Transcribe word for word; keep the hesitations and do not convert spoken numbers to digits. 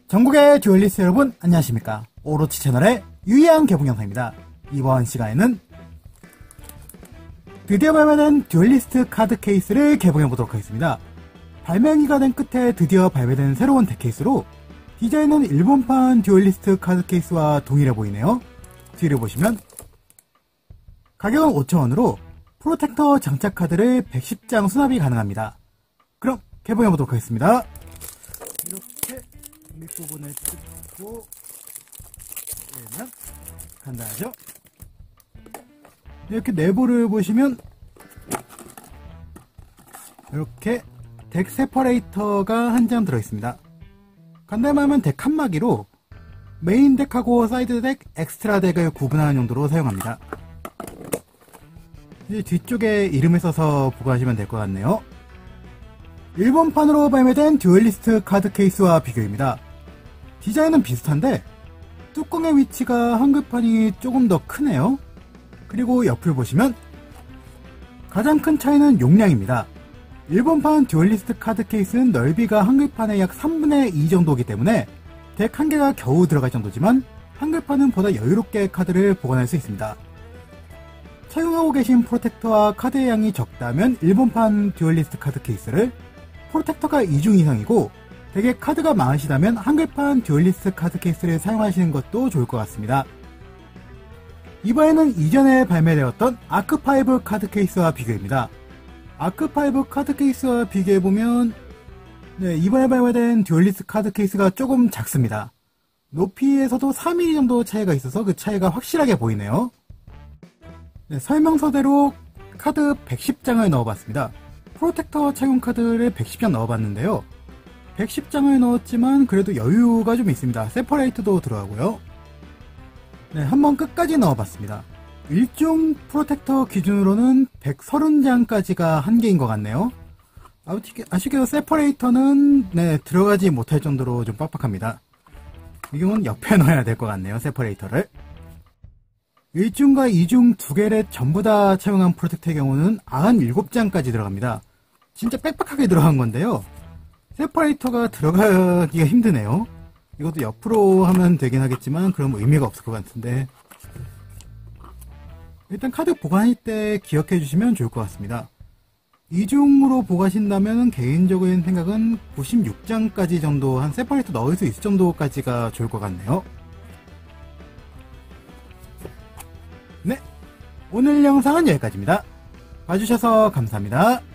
전국의 듀얼리스트 여러분 안녕하십니까. 오로치 채널의 유의한 개봉 영상입니다. 이번 시간에는 드디어 발매된 듀얼리스트 카드 케이스를 개봉해보도록 하겠습니다. 발매기가 된 끝에 드디어 발매된 새로운 덱 케이스로 디자인은 일본판 듀얼리스트 카드 케이스와 동일해 보이네요. 뒤를 보시면 가격은 오천 원으로 프로텍터 장착 카드를 백십 장 수납이 가능합니다. 그럼 개봉해보도록 하겠습니다. 이렇게 밑부분을 뜯고 열면 간단하죠? 이렇게 내부를 보시면 이렇게 덱 세퍼레이터가 한 장 들어있습니다. 간단히 말하면 덱 칸막이로 메인 덱하고 사이드 덱, 엑스트라 덱을 구분하는 용도로 사용합니다. 이제 뒤쪽에 이름을 써서 보관하시면 될 것 같네요. 일본판으로 발매된 듀얼리스트 카드 케이스와 비교입니다. 디자인은 비슷한데 뚜껑의 위치가 한글판이 조금 더 크네요. 그리고 옆을 보시면 가장 큰 차이는 용량입니다. 일본판 듀얼리스트 카드 케이스는 넓이가 한글판의 약 삼분의 이 정도이기 때문에 덱 한 개가 겨우 들어갈 정도지만 한글판은 보다 여유롭게 카드를 보관할 수 있습니다. 착용하고 계신 프로텍터와 카드의 양이 적다면 일본판 듀얼리스트 카드 케이스를, 프로텍터가 이중 이상이고 덱에 카드가 많으시다면 한글판 듀얼리스트 카드 케이스를 사용하시는 것도 좋을 것 같습니다. 이번에는 이전에 발매되었던 아크파이브 카드 케이스와 비교입니다. 아크파이브 카드 케이스와 비교해보면 네, 이번에 발매된 듀얼리스트 카드 케이스가 조금 작습니다. 높이에서도 사 밀리미터 정도 차이가 있어서 그 차이가 확실하게 보이네요. 네, 설명서대로 카드 백십 장을 넣어봤습니다. 프로텍터 착용 카드를 백십 장 넣어봤는데요. 백십 장을 넣었지만 그래도 여유가 좀 있습니다. 세퍼레이트도 들어가고요. 네, 한번 끝까지 넣어봤습니다. 일종 프로텍터 기준으로는 백삼십 장까지가 한계인 것 같네요. 아쉽게도 세퍼레이터는 네, 들어가지 못할 정도로 좀 빡빡합니다. 이 경우는 옆에 넣어야 될 것 같네요. 세퍼레이터를. 일중과 이중 두 개를 전부 다 착용한 프로텍터의 경우는 구십칠 장까지 들어갑니다. 진짜 빽빽하게 들어간 건데요. 세퍼레이터가 들어가기가 힘드네요. 이것도 옆으로 하면 되긴 하겠지만 그럼 의미가 없을 것 같은데 일단 카드 보관할 때 기억해 주시면 좋을 것 같습니다. 이중으로 보관하신다면 개인적인 생각은 구십육 장까지 정도 한 세퍼레이터 넣을 수 있을 정도까지가 좋을 것 같네요. 네, 오늘 영상은 여기까지입니다. 봐주셔서 감사합니다.